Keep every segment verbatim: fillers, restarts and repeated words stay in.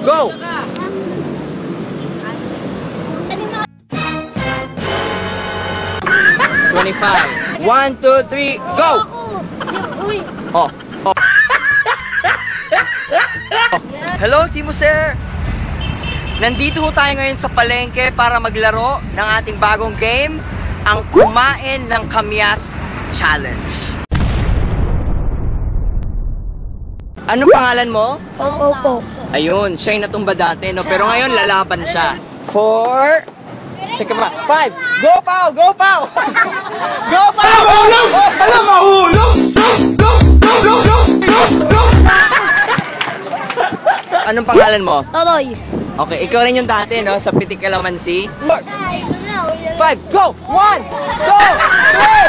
go! twenty-five. one, two, three, go! Oh. Oh. Hello, Timo Sir! Nandito ho tayo ngayon sa palengke para maglaro ng ating bagong game, ang Kumain ng Kamyas Challenge. Anong pangalan mo? Opo po. Ayun, siya yung natumba dati, no? Pero ngayon, lalaban siya. Four. Check pa. Five. Go, Pao! Go, Pao! Go, Pao! Mahulog! Alam, mahulog! Anong pangalan mo? Totoy. Okay, ikaw rin yung dati, no? Sa Pitik Kalamansi. Four. Five. Go! One! Go! Three!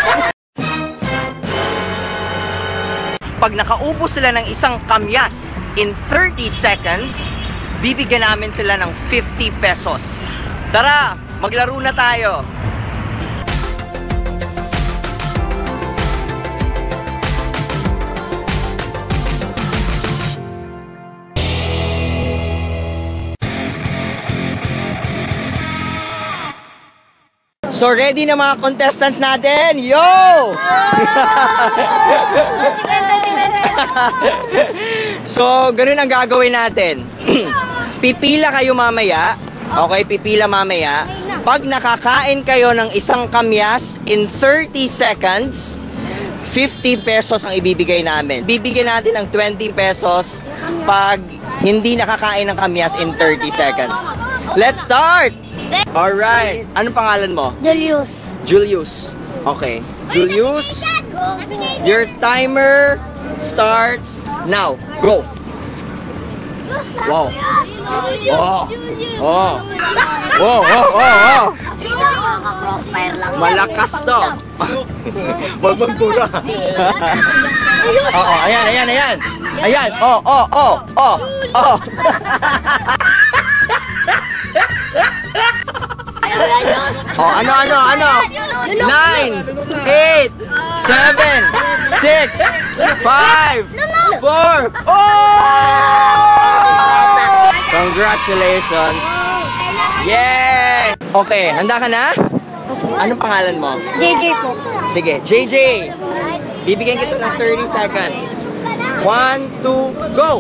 Pag nakaupo sila ng isang kamyas in thirty seconds, bibigyan namin sila ng fifty pesos. Tara, maglaro na tayo. So ready na mga contestants natin? Yo! So, ganun ang gagawin natin. Pipila kayo mamaya. Okay, pipila mamaya. Pag nakakain kayo ng isang kamyas in thirty seconds, fifty pesos ang ibibigay namin. Bibigyan natin ng twenty pesos pag hindi nakakain ng kamyas in thirty seconds. Let's start! Alright. Anong pangalan mo? Julius. Julius. Okay. Julius, your timer starts now. Go. Wow. Oh. Oh. Oh, oh, oh, oh. Malakas to. Wag magpura. Oo, oh, ayan, ayan, ayan. Ayan. Oh, oh, oh, oh, oh. Oh, ano, ano, ano? Nine, eight, seven, six, five, four. Oh! Congratulations! Yay! Okay, handa ka na? Anong pangalan mo? J J po. Sige, J J. Bibigyan kita ng thirty seconds. One, two, go!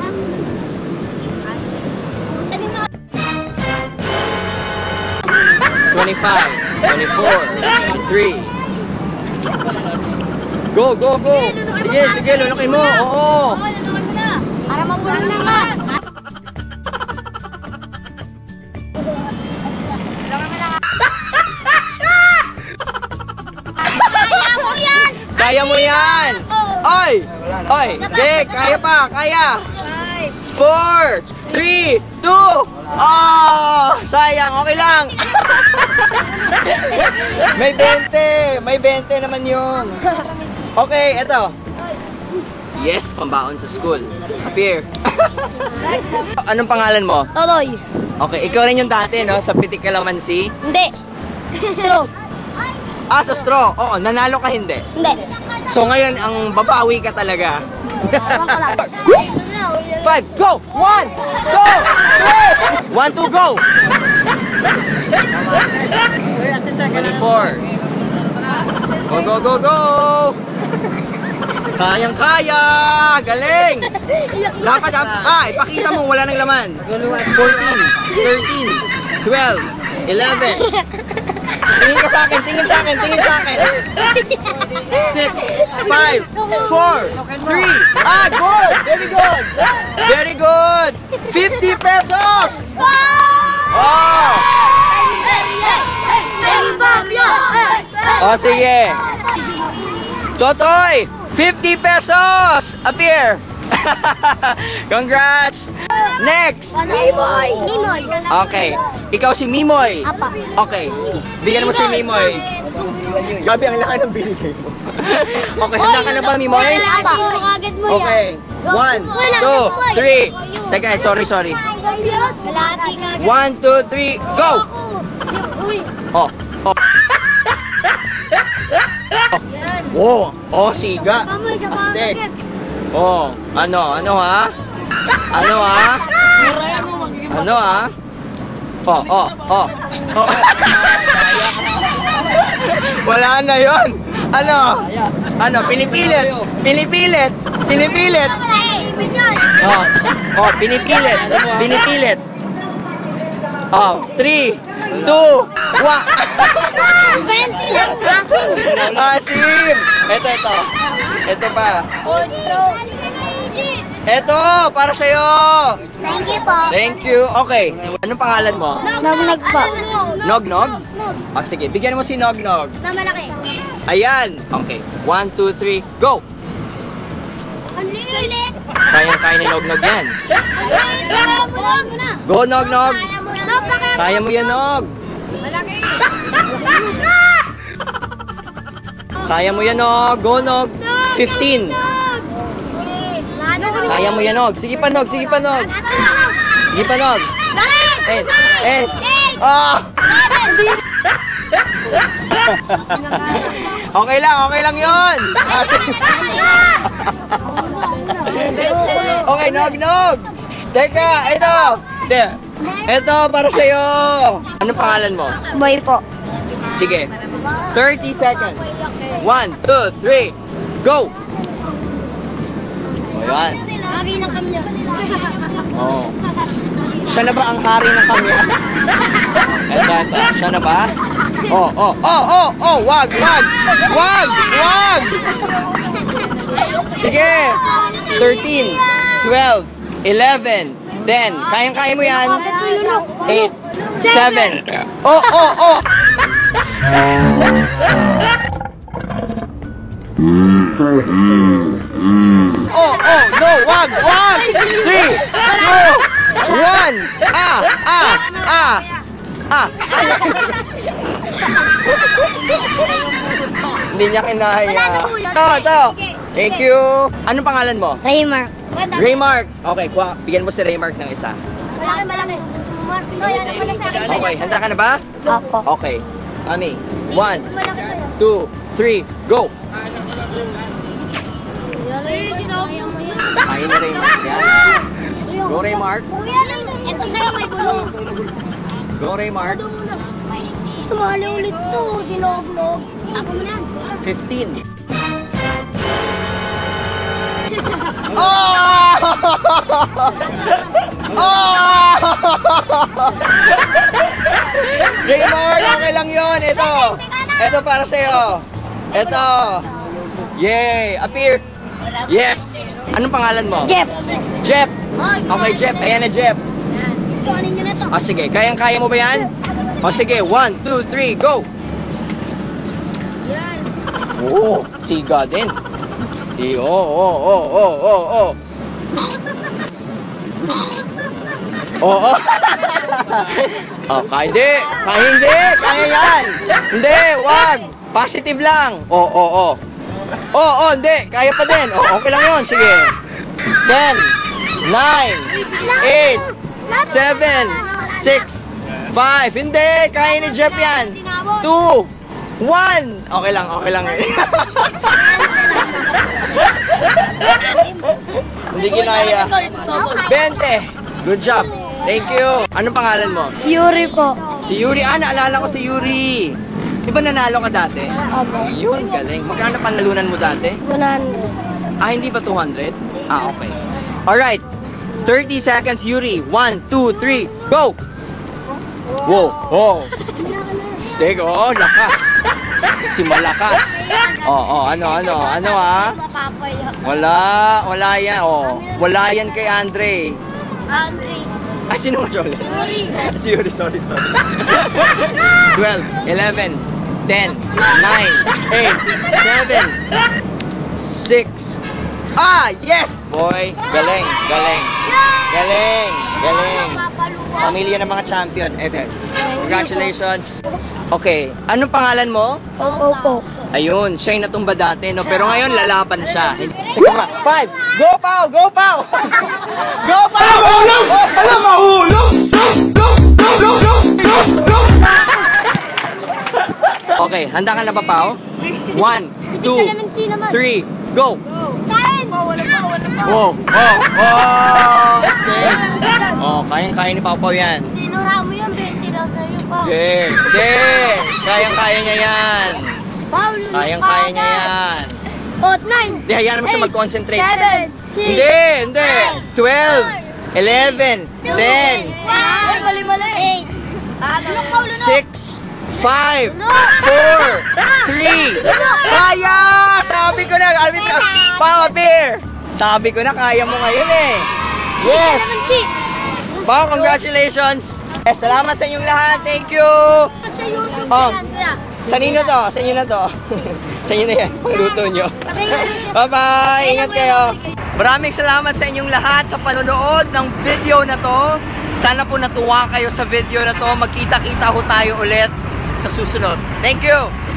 twenty-five, twenty-four, twenty-three. Go, go, go! Sige, sige, lulukin mo! Oo! Para mabulong na nga! Kaya mo yan! Kaya mo yan! Oy! Oy! Be, kaya pa! Kaya! Four! Three! Two! Oh! Sayang! Okay lang! May twenty! May twenty naman yun! Okay, eto. Yes, pambaon sa school. Appear. Anong pangalan mo? Totoy. Okay, ikaw rin yung dati, no? Sa Pitik Kalamansi. Hindi. Straw. Ah, sa straw. Oo, nanalo ka hindi. Hindi. So ngayon, ang babawi ka talaga. Five, go! One, go! Three! One, two, go! Twenty-four. Go, go, go, go! Kayang-kaya! Galing! Lakad up! Ah, ipakita mo, wala nang laman. fourteen, thirteen, twelve, eleven. Tingin ka sa akin, tingin sa akin, tingin sa akin. six, five, four, three. Ah, good! Very good! Very good! fifty pesos! Oh! Oh, sige. Totoy! fifty pesos! Appear! Congrats! Next! Mimoy! Mimoy! Okay. Ikaw si Mimoy. Apa. Okay. Bigyan mo si Mimoy. Gabi, ang laki ng binigay mo. Okay, handa ka na ba, Mimoy? Apa. Okay. One, two, three. Teka, sorry, sorry. One, two, three, go! Oh. Oh. Oh, oh, siga. Astek. Oh, ano, ano ha? Ano ha? Ano ah? Oh, oh, oh. oh. Wala na yon. Ano? Ano? Pinipilit. Pinipilit. Pinipilit. Oh, oh, pinipilit. Pinipilit. Oh, three, two, one. twenty lang akin. Asim! Ito, ito. Ito pa. Ito, para sa'yo. Thank you po. Thank you. Okay. Anong pangalan mo? Nognog po. Nognog? Ah, sige. Bigyan mo si Nognog. Na malaki. Ayan. Okay. One, two, three, go! Ang lilit. Kayang-kaya ni Nognog yan. Go, Nognog! Kaya mo yan, Nog! Malaki. Kaya mo yan, Nog! Go, Nog! fifteen. Kaya mo yan, Nog! Sige pa, Nog! Sige pa, Nog! Sige pa, Nog! eight. eight. Ah! Okay lang, okay lang yun! Ah, sige. Okay, Nog, Nog! Teka, ito! Ito, ito para sa'yo! Anong pangalan mo? Boy po. Sige. thirty seconds. one, two, three, go! O, yan. Lagi ng kamyas. Oh. Siya na ba ang hari ng kamyas? Eto, eto. Siya na ba? Oh, oh, oh, oh, oh! Wag, wag! Wag! Wag! Sige! thirteen, twelve, eleven, ten. Kayang-kaya mo yan? eight, seven. Oh, oh, oh! Oh, oh, no! Wag! Wag! three, two, one! Ah! Ah! Ah! Ah! Hindi niya kinaya. Ito, ito. Thank you. Anong pangalan mo? Raymark. Raymark. Okay, kuha. Bigyan mo si Raymark ng isa. Malaki, malaki. Okay, handa ka na ba? Opo. Okay. Mami. One, two, three, go! Kain na Raymark. Yan. Go Raymark. Ito sa'yo may gulong. Go Raymark. Sumali ulit to, sinog-nog. Ako mo na. fifteen. Oh! Oh! Raymond, okay lang yun. Ito. Ito para sa'yo. Ito. Yay! Appear. Yes! Anong pangalan mo? Jeff. Jeff. Okay, Jeff. Ayan na, Jeff. Kuhanin nyo na to. O sige, kayang-kaya mo ba yan? O sige, one, two, three, go! Yan. Oo, siga din. Si, oh, oh, oh, oh, oh, oh. Oo. Oh, oh, kaya hindi. Kaya hindi. Kaya yan. Hindi, wag. Positive lang. Oo, oh, oo, oh, oo. Oh. Oo, oh, hindi. Kaya pa din. Oh, okay lang yun. Sige. ten, nine, eight, seven, six, five. Hindi. Kaya ni Jeff yan. two, one. Okay lang, okay lang. Hindi kinaya. twenty. Good job. Thank you. Anong pangalan mo? Yuri po. Si Yuri. Ah, naalala ko si Yuri. Di ba nanalo ka dati? Opo. Yun, galing. Magkano panalunan mo dati? one hundred. Ah, hindi ba two hundred? Ah, okay. Alright. thirty seconds, Yuri. one, two, three, go! Wow. Oh. Stego. Oh, lakas. Si Malakas. Oh, oh, ano, ano, ano ah? Wala, wala yan. Oh, wala yan kay Andre. Andre. Ah, sino mo, Jolly? Yuri. Si Yuri, sorry, sorry. twelve, eleven, ten, nine, eight, seven, six. Ah, yes, boy. Galing, galing. Galing, galing. Pamilya ng mga champion. Ete. Congratulations. Okay, anong pangalan mo? Opo po. Ayun, siya yung natumba dati, no? Pero ngayon, lalaban siya. Sige pa. Five! Go, Pao! Go, Pao! Go, Pao! Mahulog! Alam, mahulog! Okay, handa ka na ba, Pao? One, two, three, go! Kain! Wala pa, wala pa. Oh, oh, oh! Oh, kayang-kaya ni Pao Pao yan. Tinura mo yan, twenty daw sa'yo, Pao. Okay, okay. Kayang-kaya niya yan. Kayang-kaya niya yan. Oat, nine. Di, hayaan mo siya mag-concentrate. Seven. Six. Hindi, hindi. twelve, eleven, ten, Ay, mali-mali. Eight. Lunok, Pao, lunok. six, five, four, three. Kaya! Sabi ko na, Alvin, Pao, appear. Sabi ko na, kaya mo ngayon eh. Yes! Pao, congratulations. Eh, salamat sa inyong lahat. Thank you. Sa YouTube Oh. yan, kuya. Sa ninyo to, sa inyo na to. Sa inyo na yan, pangluto nyo. Bye-bye! Ingat kayo! Maraming salamat sa inyong lahat sa panonood ng video na to. Sana po natuwa kayo sa video na to. Magkita-kita ho tayo ulit sa susunod. Thank you!